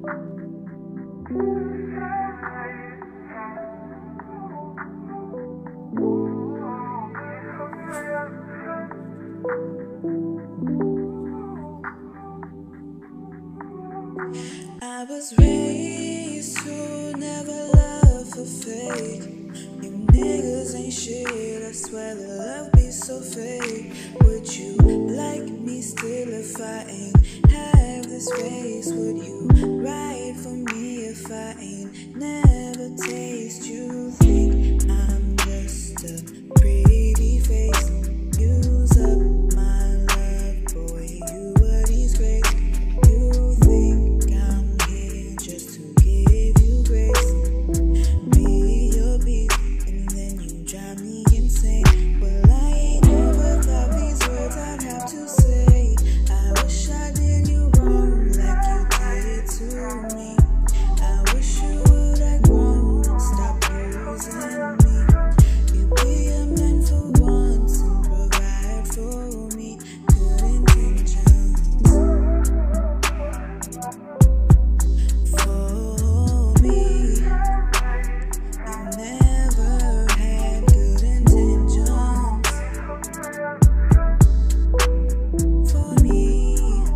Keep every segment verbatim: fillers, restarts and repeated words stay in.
I was raised to never love for fake. You niggas ain't shit, I swear the love be so fake. Would you like me still if I ain't have this face? Would you ride for me if I ain't never taste? You think I'm just a pretty face? Use up my love, boy, you a disgrace. You think I'm here just to give you grace, be your beat, and then you drive me insane. Well, I ain't never thought these words I'd have to say. I wish I did you wrong like you did to me. I wish you would have grown and stop using me. You be a man for once and provide for me. Good intentions for me. You never had good intentions for me.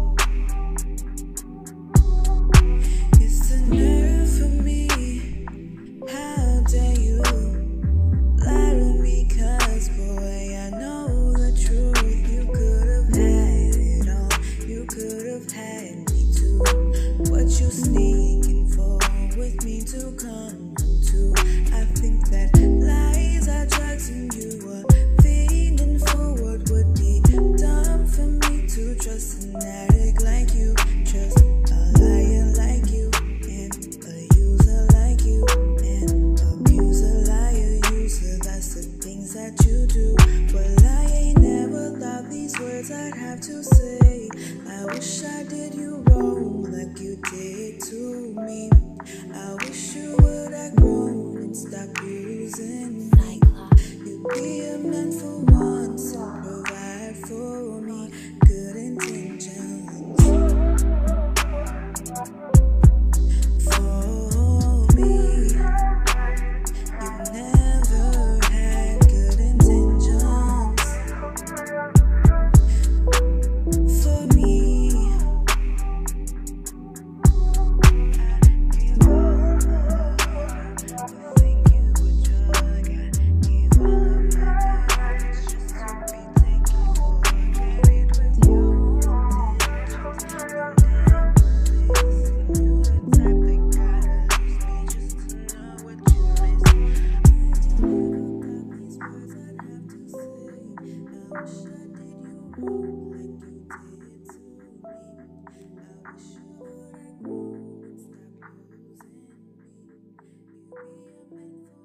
It's the nerve for me. How dare you lie to me? 'Cause boy, I know the truth. You could have had it all. You could have had me too. What you sneaking for with me to come to? I think that lies are drugs and you were feeding for what would be dumb for me to trust an addict like you. Trust a liar like you and a user like you and abuser, liar, user. That's the things that you do. Well, I ain't never thought these words I'd have to say. I wish I did you wrong like you did to me. I wish you would have grown and stop using me. You be a man for once and provide for me. Good intentions for me. You never had good intentions for me. I give all my love, but think you a drug. I give all of my best just to be taken for granted with your intentions. You never listen, you the type that gotta lose me just to know what you miss. I never got these words I'd have to say. I wish I did you wrong like you did to me. I wish you would have grown and stop using me. You be a man for